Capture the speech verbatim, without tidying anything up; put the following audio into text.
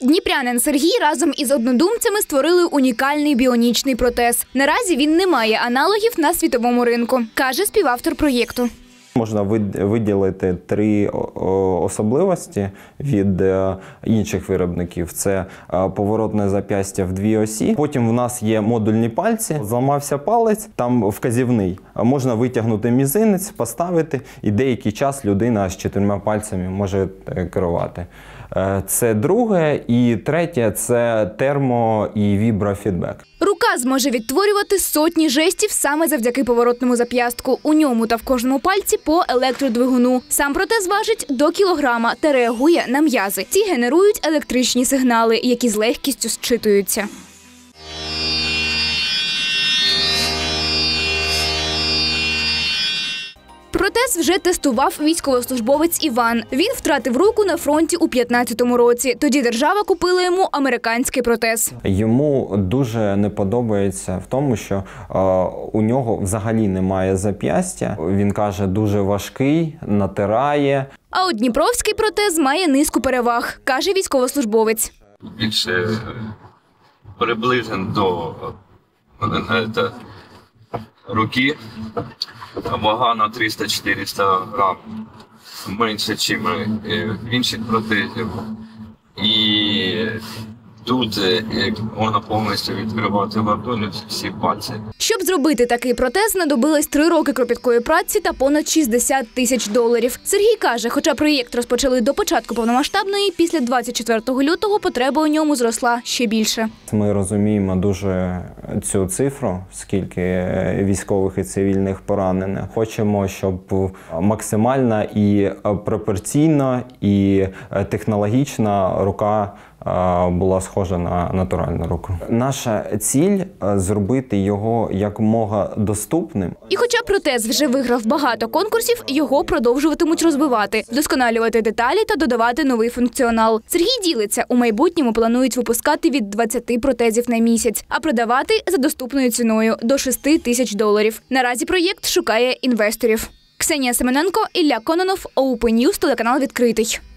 Дніпрянин Сергій разом із однодумцями створили унікальний біонічний протез. Наразі він не має аналогів на світовому ринку, каже співавтор проєкту. Можна виділити три особливості від інших виробників. Це поворотне зап'ястя в дві осі. Потім в нас є модульні пальці. Зламався палець, там вказівний. Можна витягнути мізинець, поставити, і деякий час людина з чотирма пальцями може керувати. Це друге. І третє – це термо- і віброфідбек. Рука зможе відтворювати сотні жестів саме завдяки поворотному зап'ястку. У ньому та в кожному пальці по електродвигуну. Сам протез важить до кілограма та реагує на м'язи. Ці генерують електричні сигнали, які з легкістю зчитуються. Протез вже тестував військовослужбовець Іван. Він втратив руку на фронті у п'ятнадцятому році. Тоді держава купила йому американський протез. Йому дуже не подобається в тому, що е, у нього взагалі немає зап'ястя. Він каже, дуже важкий, натирає. А от дніпровський протез має низку переваг, каже військовослужбовець. Більше приближен до знаєте, руки, вага на триста-чотириста грам менше, ніж в інших протезів. І тут можна повністю відкривати ладоні всі пальці. Щоб зробити такий протез, знадобилось три роки кропіткої праці та понад шістдесят тисяч доларів. Сергій каже, хоча проєкт розпочали до початку повномасштабної, після двадцять четвертого лютого потреба у ньому зросла ще більше. Ми розуміємо дуже цю цифру, скільки військових і цивільних поранених. Хочемо, щоб максимальна і пропорційна, і технологічна рука була схожа на натуральну руку. Наша ціль – зробити його якомога доступним. І хоча протез вже виграв багато конкурсів, його продовжуватимуть розвивати, вдосконалювати деталі та додавати новий функціонал. Сергій ділиться, у майбутньому планують випускати від двадцяти протезів на місяць, а продавати за доступною ціною – до шести тисяч доларів. Наразі проєкт шукає інвесторів. Ксенія Семененко, Ілля Кононов, Open News, телеканал «Відкритий».